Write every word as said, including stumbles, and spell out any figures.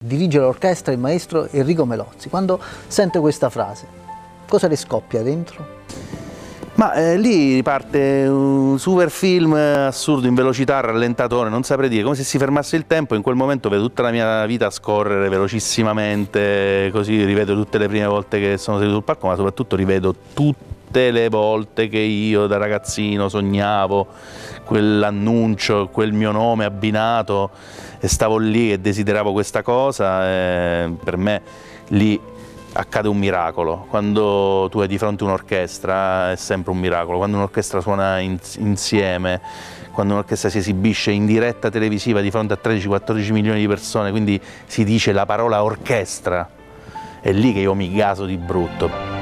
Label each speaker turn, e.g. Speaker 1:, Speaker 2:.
Speaker 1: Dirige l'orchestra il maestro Enrico Melozzi. Quando sente questa frase, cosa le scoppia dentro?
Speaker 2: Ma eh, lì parte un super film assurdo in velocità, rallentatore, non saprei dire, come se si fermasse il tempo. In quel momento vedo tutta la mia vita scorrere velocissimamente, così rivedo tutte le prime volte che sono seduto sul palco, ma soprattutto rivedo tutte le volte che io da ragazzino sognavo quell'annuncio, quel mio nome abbinato, e stavo lì e desideravo questa cosa. E per me lì accade un miracolo. Quando tu hai di fronte un'orchestra è sempre un miracolo, quando un'orchestra suona in, insieme, quando un'orchestra si esibisce in diretta televisiva di fronte a tredici quattordici milioni di persone, quindi si dice la parola orchestra, è lì che io mi gaso di brutto.